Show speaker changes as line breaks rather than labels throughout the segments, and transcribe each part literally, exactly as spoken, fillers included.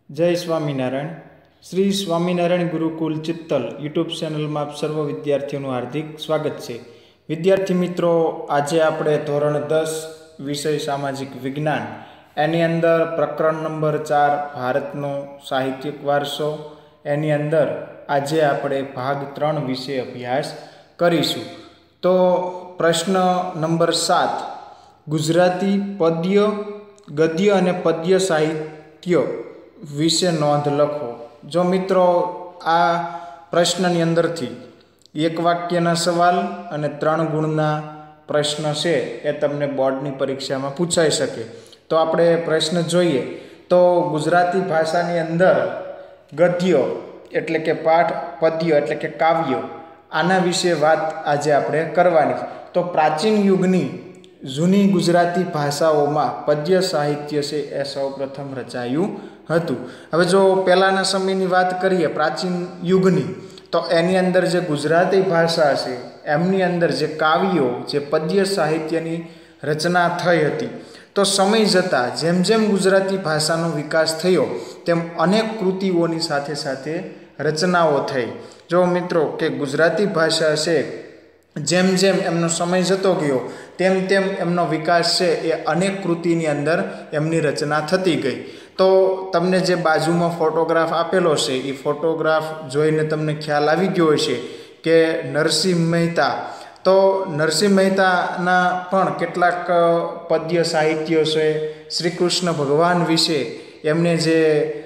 જય સ્વામિનારાયણ. શ્રી સ્વામિનારાયણ ગુરુકુલ ચિત્તલ યુટ્યુબ ચેનલમાં આપ સર્વ વિદ્યાર્થીઓનું હાર્દિક સ્વાગત છે. વિદ્યાર્થી મિત્રો, આજે આપણે ધોરણ દસ વિષય સામાજિક વિજ્ઞાન એની અંદર પ્રકરણ નંબર ચાર ભારતનો સાહિત્યિક વારસો એની અંદર આજે આપણે ભાગ ત્રણ વિશે અભ્યાસ કરીશું. તો પ્રશ્ન નંબર સાત, ગુજરાતી પદ્ય ગદ્ય અને પદ્ય સાહિત્ય વિશે નોંધ લખો. જો મિત્રો આ પ્રશ્નની અંદરથી એક વાક્યના સવાલ અને ત્રણ ગુણના પ્રશ્ન છે એ તમને બોર્ડની પરીક્ષામાં પૂછાઈ શકે. તો આપણે પ્રશ્ન જોઈએ તો ગુજરાતી ભાષાની અંદર ગદ્ય એટલે કે પાઠ, પદ્ય એટલે કે કાવ્ય, આના વિશે વાત આજે આપણે કરવાની. તો પ્રાચીન યુગની જૂની ગુજરાતી ભાષાઓમાં પદ્ય સાહિત્ય છે એ સૌ પ્રથમ રચાયું હતું. હવે જો પહેલાંના સમયની વાત કરીએ પ્રાચીન યુગની, તો એની અંદર જે ગુજરાતી ભાષા છે એમની અંદર જે કાવ્યો, જે પદ્ય સાહિત્યની રચના થઈ હતી. તો સમય જતાં જેમ જેમ ગુજરાતી ભાષાનો વિકાસ થયો તેમ અનેક કૃતિઓની સાથે સાથે રચનાઓ થઈ. જો મિત્રો કે ગુજરાતી ભાષા છે જેમ જેમ એમનો સમય જતો ગયો તેમ તેમ એમનો વિકાસ છે એ અનેક કૃતિની અંદર એમની રચના થતી ગઈ. તો તમને જે બાજુમાં ફોટોગ્રાફ આપેલો છે એ ફોટોગ્રાફ જોઈને તમને ખ્યાલ આવી ગયો હશે કે નરસિંહ મહેતા. તો નરસિંહ મહેતાના પણ કેટલાક પદ્ય સાહિત્ય છે. શ્રી કૃષ્ણ ભગવાન વિશે એમને જે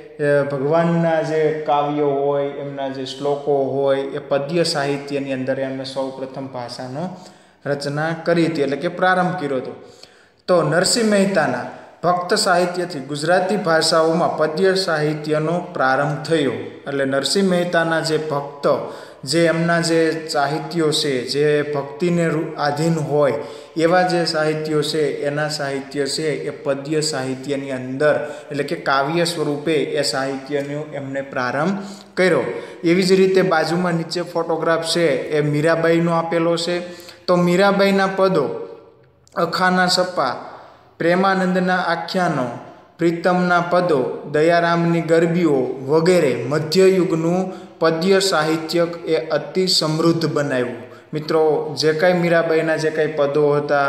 ભગવાનના જે કાવ્યો હોય, એમના જે શ્લોકો હોય, એ પદ્ય સાહિત્યની અંદર એમને સૌ પ્રથમ ભાષાનો રચના કરી હતી, એટલે કે પ્રારંભ કર્યો હતો. તો નરસિંહ મહેતાના ભક્ત સાહિત્યથી ગુજરાતી ભાષાઓમાં પદ્ય સાહિત્યનો પ્રારંભ થયો. એટલે નરસિંહ મહેતાના જે ભક્ત, જે એમના જે સાહિત્યો છે, જે ભક્તિને આધીન હોય એવા જે સાહિત્યો છે, એના સાહિત્ય છે એ પદ્ય સાહિત્યની અંદર એટલે કે કાવ્ય સ્વરૂપે એ સાહિત્યનો એમને પ્રારંભ કર્યો. એવી જ રીતે બાજુમાં નીચે ફોટોગ્રાફ છે એ મીરાબાઈનો આપેલો છે. તો મીરાબાઈના પદો, અખાના સપ્પા, પ્રેમાનંદના આખ્યાનો, પ્રીતમના પદો, દયારામની ગરબીઓ વગેરે મધ્યયુગનું પદ્ય સાહિત્ય એ અતિ સમૃદ્ધ બનાવ્યું. મિત્રો, જે કાંઈ મીરાબાઈના જે કાંઈ પદો હતા,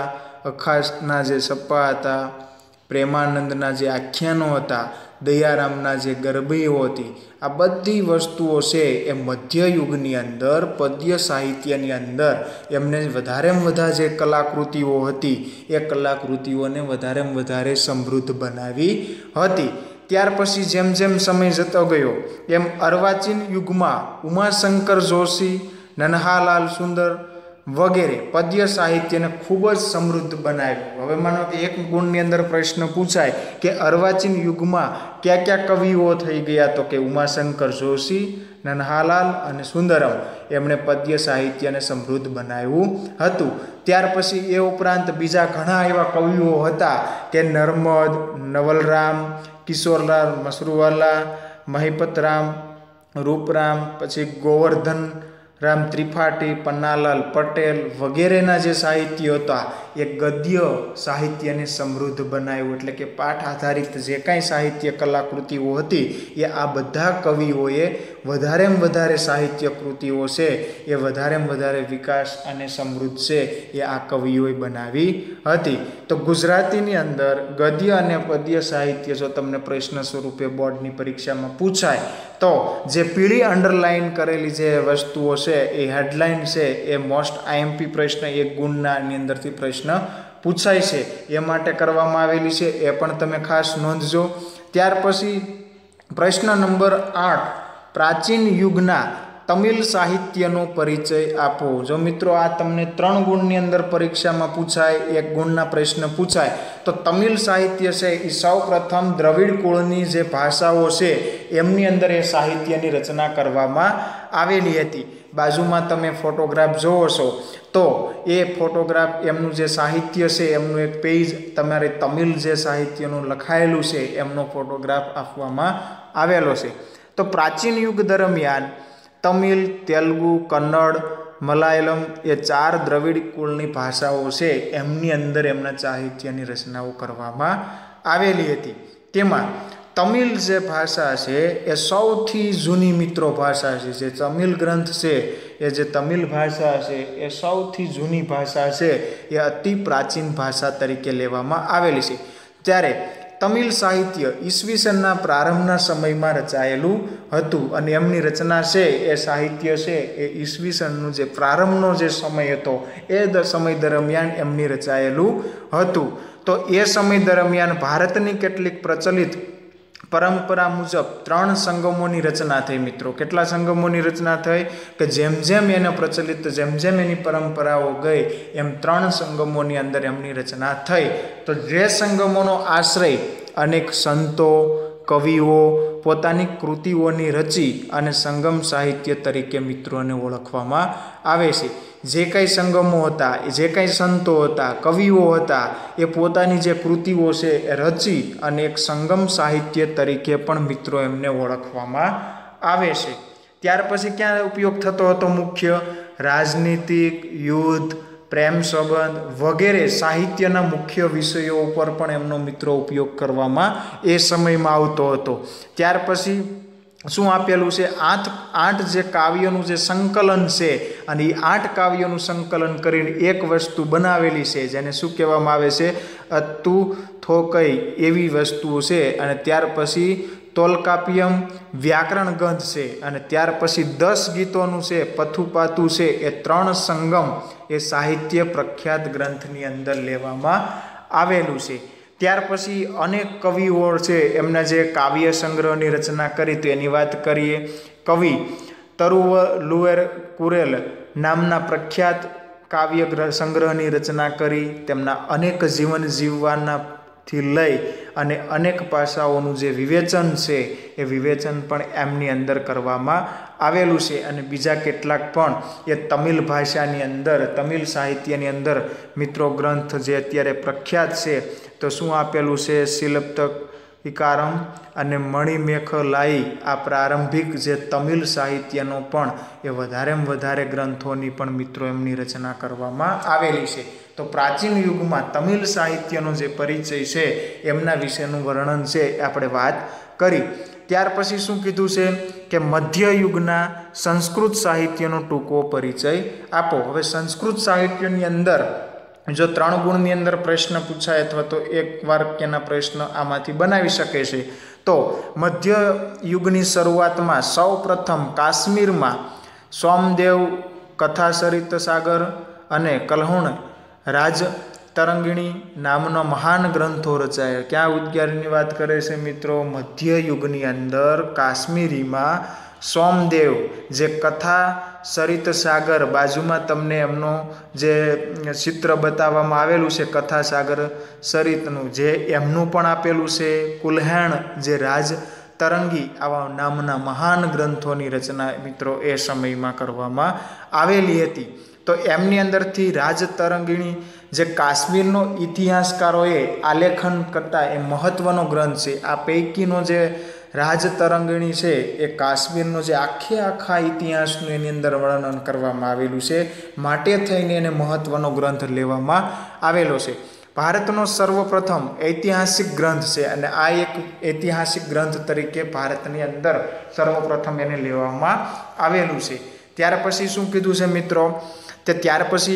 અખાના જે સપ્પા હતા, પ્રેમાનંદના જે આખ્યાનો હતા, દયારામના જે ગરબીઓ હતી, આ બધી વસ્તુઓ છે એ મધ્યયુગની અંદર પદ્ય સાહિત્યની અંદર એમને વધારેમાં વધારે જે કલાકૃતિઓ હતી એ કલાકૃતિઓને વધારેમાં વધારે સમૃદ્ધ બનાવી હતી. ત્યાર પછી જેમ જેમ સમય જતો ગયો એમ અર્વાચીન યુગમાં ઉમાશંકર જોશી, નન્હાલાલ સુંદર વગેરે પદ્ય સાહિત્યને ખૂબ જ સમૃદ્ધ બનાવ્યું. હવે માનો કે એક ગુણની અંદર પ્રશ્ન પૂછાય કે અર્વાચીન યુગમાં કયા કયા કવિઓ થઈ ગયા, તો કે ઉમાશંકર જોશી, નન્હાલાલ અને સુંદરમ, એમણે પદ્ય સાહિત્યને સમૃદ્ધ બનાવ્યું હતું. ત્યાર પછી એ ઉપરાંત બીજા ઘણા એવા કવિઓ હતા કે નર્મદ, નવલરામ, કિશોરલાલ મસરૂવાલા, મહિપતરામ, રૂપરામ, પછી ગોવર્ધન રામ ત્રિપાઠી, પન્નાલાલ પટેલ વગેરેના જે સાહિત્ય હતા એ ગદ્ય સાહિત્યને સમૃદ્ધ બનાવ્યું. એટલે કે પાઠ આધારિત જે કાંઈ સાહિત્ય કલાકૃતિઓ હતી એ આ બધા કવિઓએ વધારેમાં વધારે સાહિત્ય કૃતિઓ છે એ વધારેમાં વધારે વિકાસ અને સમૃદ્ધ છે એ આ કવિઓએ બનાવી હતી. તો ગુજરાતીની અંદર ગદ્ય અને પદ્ય સાહિત્ય જો તમને પ્રશ્ન સ્વરૂપે બોર્ડની પરીક્ષામાં પૂછાય તો જે પીળી અંડરલાઇન કરેલી જે વસ્તુઓ છે એ હેડલાઇન છે એ મોસ્ટ આઈએમપી પ્રશ્ન, એક ગુણનાની અંદરથી પ્રશ્ન પૂછાય છે એ માટે કરવામાં આવેલી છે, એ પણ તમે ખાસ નોંધજો. ત્યાર પછી પ્રશ્ન નંબર આઠ, પ્રાચીન યુગના તમિલ સાહિત્યનો પરિચય આપો. જો મિત્રો આ તમને ત્રણ ગુણની અંદર પરીક્ષામાં પૂછાય, એક ગુણના પ્રશ્ન પૂછાય તો તમિલ સાહિત્ય છે એ સૌ પ્રથમ દ્રવિડ કુળની જે ભાષાઓ છે એમની અંદર એ સાહિત્યની રચના કરવામાં આવેલી હતી. બાજુમાં તમે ફોટોગ્રાફ જોવો છો તો એ ફોટોગ્રાફ એમનું જે સાહિત્ય છે એમનું એક પેજ તમારે તમિલ જે સાહિત્યનું લખાયેલું છે એમનો ફોટોગ્રાફ આપવામાં આવેલો છે. તો પ્રાચીન યુગ દરમિયાન તમિલ, તેલુગુ, કન્નડ, મલાયાલમ એ ચાર દ્રવિડ કુળની ભાષાઓ છે એમની અંદર એમના સાહિત્યની રચનાઓ કરવામાં આવેલી હતી. તેમાં तमिल जे भाषा है ए सौथी जूनी मित्रों भाषा है। जे तमिल ग्रंथ है ए जे तमिल भाषा है ए सौथी जूनी भाषा है, ए अति प्राचीन भाषा तरीके लेवामां आवेली छे। त्यारे तमिल साहित्य ईस्वीसनना प्रारंभना समय में रचायेलू हतुं अने एमनी रचना से ए साहित्य से ए ईस्वीसननो जे प्रारंभनो जे समय हतो ए समय दरमियान एमनी रचायेलू हतुं। तो ए समय दरमियान भारतनी केटलीक प्रचलित परंपरा मुजब त्रण संगमोनी रचना थई। मित्रों केटला संगमोनी रचना थई कि जेम जेम एने प्रचलित जेम जेम एनी परंपराओ गई एम त्रण संगमोनी अंदर एमनी रचना थई। तो जे संगमोनो आश्रय अनेक संतो कविओ पोतानी कृतिओनी रची अने संगम साहित्य तरीके मित्रोने ओळखवामां आवे छे। जे कई संगमो हता जे कई संतो हता कविओ हता ए पोतानी जे कृतिओ छे रची अने एक संगम साहित्य तरीके पण मित्रों एमने ओळखवामां आवे छे। त्यार पछी क्या उपयोग थतो हतो? मुख्य राजनीतिक युद्ध प्रेम संबंध वगैरह साहित्यना मुख्य विषयों पर पण एमनो मित्रों उपयोग करवामां ए समयमां आवतो हतो। त्यार पछी शुं आपेलुं छे? आठ आठ जे काव्योनुं जे संकलन छे अने ए आठ काव्योनुं संकलन करीने एक वस्तु बनावेली छे जेने शुं कहेवामां आवे छे? अत्तु थोकई एवी वस्तुओ छे। अने त्यार पछी तोलकाप्यम व्याकरण ग्रंथ छे अने त्यार पछी दस गीतोनुं छे पथुपातु छे। ए त्रण संगम ए साहित्य प्रख्यात ग्रंथनी अंदर लेवामां आवेलुं छे। त्यार पछी अनेक कविओ छे एमना जे काव्य संग्रहनी रचना करी तो एनी वात करीए। कवि तरुवलुएर कुरेल नामना प्रख्यात काव्य संग्रहनी रचना करी। तेमना अनेक जीवन जीववाना थी लई अने अनेक पासाओनुं जे विवेचन छे ए विवेचन पण एमनी अंदर करवामां आवेलुं छे। अने बीजा केटलाक पण ए तमिल भाषानी अंदर तमिल साहित्यनी अंदर मित्रों ग्रंथ जे अत्यारे प्रख्यात छे तो शुं आपेलुं छे? शिल्पतक इकारम अने मणिमेखलाई आ प्रारंभिक जे तमिल साहित्यनो पण ए वधारेमां वधारे ग्रंथोनी पण मित्रों एमनी रचना करवामां आवेली छे। तो प्राचीन युग में तमिल साहित्यनो जे परिचय है एमना विशेનું वर्णन से आपणे बात करी। त्यार पछी शुं कीधुं छे कि मध्य युगना संस्कृत साहित्यनो टूंको परिचय आपो। हवे संस्कृत साहित्यनी अंदर जो त्रण गुणनी अंदर प्रश्न पूछाय अथवा तो एक वाक्यना प्रश्न आमांथी बनावी शके छे। तो मध्य युगनी शरूआत में सौ प्रथम काश्मीर में सोमदेव कथा सरित सागर अने कल्होण राज तरंगिणी नामनो महान ग्रंथो रचाया। क्या उद्गारनी बात करे छे मित्रों? मध्य युगनी अंदर काश्मीरी में सोमदेव जे कथा सरित सागर बाजू में तमने एमनो जे चित्र बताववामां आवेलुं छे कथा सागर सरितनुं जे एमनुं पण आपेलुं छे। कुल्हेण जे राज तरंगी आवा नामना महान ग्रंथोनी रचना मित्रों ए समय में करवामां आवेली हती। तो एमनी अंदरथी राज तरंगिणी जे काश्मीरनो इतिहासकारोए आलेखन करता ए महत्वनो ग्रंथ छे। आ पैकीनो जे राज तरंगिणी छे ए काश्मीरनो जे आखे आखा इतिहासनुं एनी अंदर वर्णन करवामां आवेलुं छे माटे थईने एने महत्वनो ग्रंथ लेवामां आवेलो छे। भारतनो सर्वप्रथम ऐतिहासिक ग्रंथ छे अने आ एक ऐतिहासिक ग्रंथ तरीके भारतनी अंदर सर्वप्रथम एने लेवामां आवेलुं छे। त्यार पछी शुं कीधुं छे मित्रों? ते त्यार पछी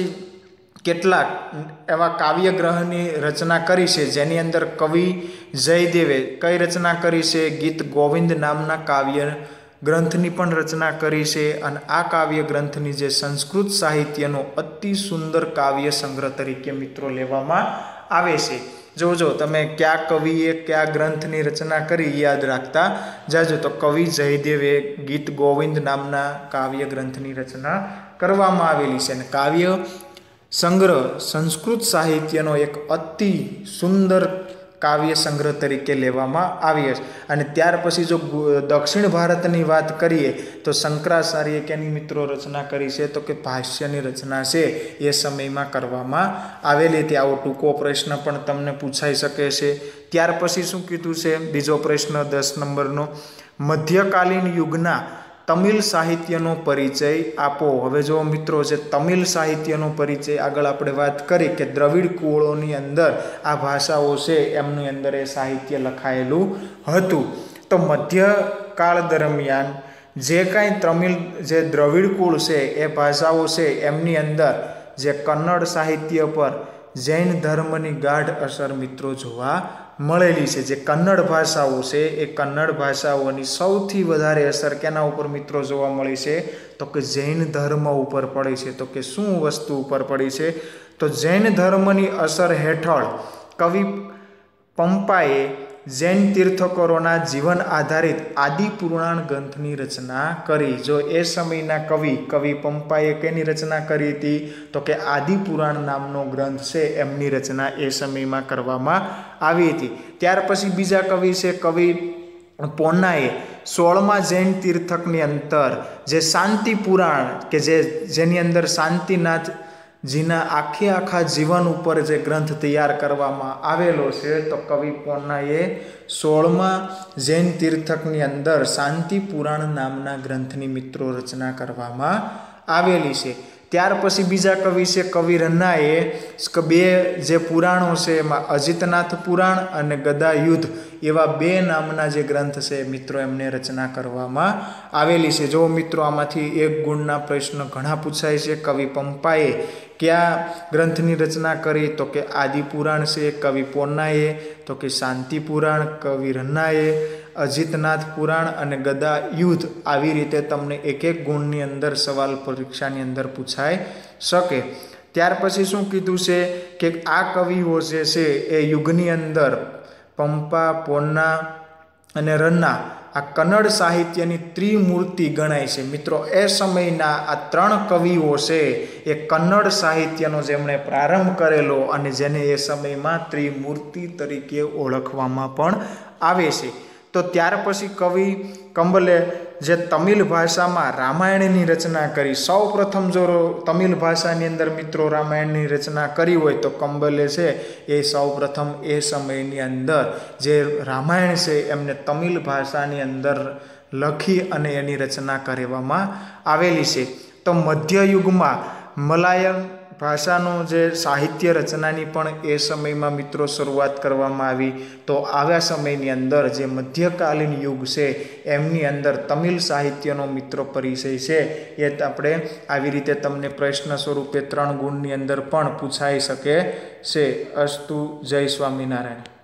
केटलाक एवा काव्यग्रहनी रचना करी छे जेनी अंदर कवि जयदेवे कई रचना करी छे? गीत गोविंद नामना काव्य ग्रंथनी पण रचना करी छे। अने आ काव्य ग्रंथनी जे संस्कृत साहित्यनो अति सुंदर काव्य संग्रह तरीके मित्रों लेवामां आवे छे। जो जो तमे क्या कविए क्या ग्रंथनी रचना करी याद राखता जाजो। तो कवि जयदेवे गीत गोविंद नामना काव्य ग्रंथनी रचना करवामां आवेली छे। काव्य संग्रह संस्कृत साहित्यनो एक अति सुंदर काव्य संग्रह तरीके लेवामां आवी छे। अने त्यार पछी जो दक्षिण भारतनी बात करीए तो शंकराचार्य केनी मित्रों रचना करी छे? तो के भाष्यनी रचना छे ए समयमां करवामां आवेली हती। आवो टूंको प्रश्न पण तमने पूछाई शके छे। त्यार पछी शुं कीधुं छे? बीजो प्रश्न दस नंबरनो मध्यकालीन युगना તમિલ સાહિત્યનો પરિચય આપો। હવે જો મિત્રો જે તમિલ સાહિત્યનો પરિચય આગળ આપણે વાત કરી કે દ્રવિડ કુળોની અંદર આ ભાષાઓ છે એમની અંદર એ સાહિત્ય લખાયેલું હતું। તો મધ્યકાળ દરમિયાન જે કાંઈ તમિલ જે દ્રવિડ કુળ છે એ ભાષાઓ છે એમની અંદર જે કન્નડ સાહિત્ય પર જૈન ધર્મની ગાઢ અસર મિત્રો જોવા મળેલી છે। જે કન્નડ ભાષાઓ છે એ કન્નડ ભાષાઓની સૌથી વધારે અસર કેના ઉપર મિત્રો જોવા મળી છે તો કે જૈન ધર્મ ઉપર પડી છે। તો કે શું વસ્તુ ઉપર પડી છે તો જૈન ધર્મની અસર હેઠળ કવિ પંપાએ જૈન તીર્થંકરોના જીવન આધારિત આદિ પુરાણ ગ્રંથની રચના કરી। જો એ સમયના કવિ કવિ પંપાએ કેની રચના કરી હતી તો કે આદિ પુરાણ નામનો ગ્રંથ છે એમની રચના એ સમયમાં કરવામાં આવી હતી। ત્યાર પછી બીજા કવિ છે કવિ પોન્નાએ સોળમા જૈન તીર્થકની અંતર જે શાંતિ પુરાણ કે જે જેની અંદર શાંતિનાથ જીના આખે આખા જીવન ઉપર જે ગ્રંથ તૈયાર કરવામાં આવેલો છે તો કવિ પોન્નાએ સોળમા જૈન તીર્થકની અંદર શાંતિ પુરાણ નામના ગ્રંથની મિત્રો રચના કરવામાં આવેલી છે। ત્યાર પછી બીજા કવિ છે કવિ રન્નાએ બે જે પુરાણો છે એમાં અજિતનાથ પુરાણ અને ગદા યુદ્ધ એવા બે નામના જે ગ્રંથ છે મિત્રો એમને રચના કરવામાં આવેલી છે। જો મિત્રો આમાંથી એક ગુણના પ્રશ્ન ઘણા પૂછાય છે। કવિ પંપાએ કયા ગ્રંથની રચના કરી તો કે આદિ પુરાણ છે, કવિ પોન્નાએ તો કે શાંતિ પુરાણ, કવિ રન્નાએ અજિતનાથ પુરાણ અને ગદા યુદ્ધ। આવી રીતે તમને એક એક ગુણની અંદર સવાલ પરીક્ષાની અંદર પૂછાઈ શકે। ત્યાર પછી શું કીધું છે કે આ કવિઓ જે છે એ યુગની અંદર પંપા, પોન્ના અને રન્ના આ કન્નડ સાહિત્યની ત્રિમૂર્તિ ગણાય છે। મિત્રો એ સમયના આ ત્રણ કવિઓ છે એ કન્નડ સાહિત્યનો જેમણે પ્રારંભ કરેલો અને જેને એ સમયમાં ત્રિમૂર્તિ તરીકે ઓળખવામાં પણ આવે છે। તો ત્યાર પછી કવિ કંબલે જે તમિલ ભાષામાં રામાયણની રચના કરી, સૌ પ્રથમ જો તમિલ ભાષાની અંદર મિત્રો રામાયણની રચના કરી હોય તો કંબલે છે એ સૌ પ્રથમ એ સમયની અંદર જે રામાયણ છે એમને તમિલ ભાષાની અંદર લખી અને એની રચના કરવામાં આવેલી છે। તો મધ્યયુગમાં મલાયમ ભાષાનો જે સાહિત્ય રચનાની પણ એ સમયમાં મિત્રો શરૂઆત કરવામાં આવી। તો આવા સમયની અંદર જે મધ્યકાલીન યુગ છે એમની અંદર તમિલ સાહિત્યનો મિત્રો પરિચય છે એ આપણે આવી રીતે તમને પ્રશ્ન સ્વરૂપે ત્રણ ગુણની અંદર પણ પૂછાઈ શકે છે। અસ્તુ, જય સ્વામિનારાયણ।